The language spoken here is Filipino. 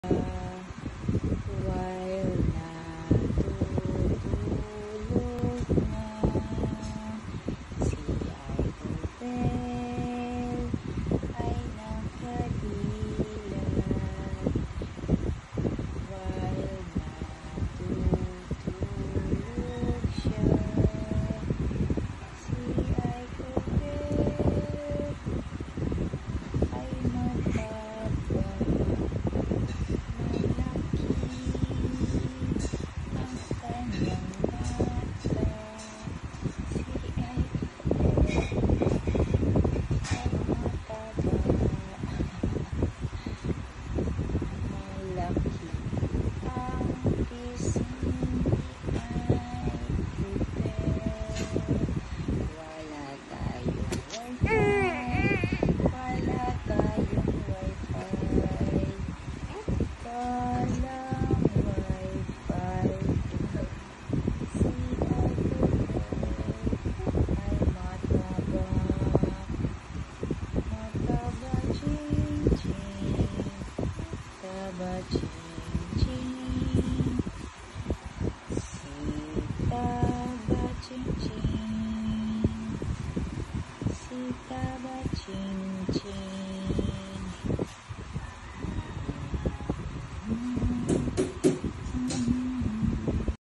while natutulog na si Idol ay nakadilat while natutulog siya. Si Idol ay mataba. Sita ba ching ching.